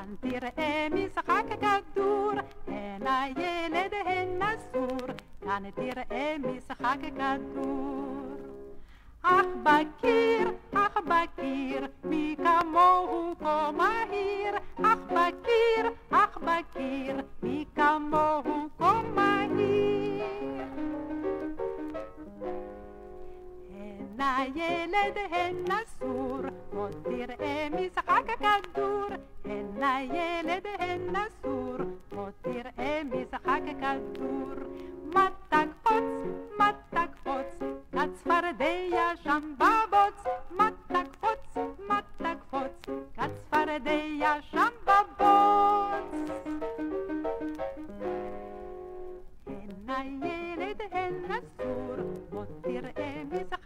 כאן תראה משחק הכדור, הן הילד הן הסור, כאן תראה משחק הכדור. אך בקיר, מי כמוהו כה מהיר, אך בקיר, מי כמוהו כה מהיר. הן הילד הן הסור, עוד תראה משחק הכדור, הן הילד הן הסור, עוד תראה משחק הכדור. מתק פוץ, כת צפרדע שם בבוץ, מתק פוץ, כת צפרדע שם בבוץ. הן הילד הן הסור, עוד תראה משחק